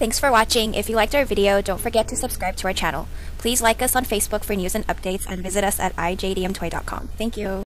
Thanks for watching. If you liked our video, don't forget to subscribe to our channel. Please like us on Facebook for news and updates and visit us at iJDMTOY.com. Thank you.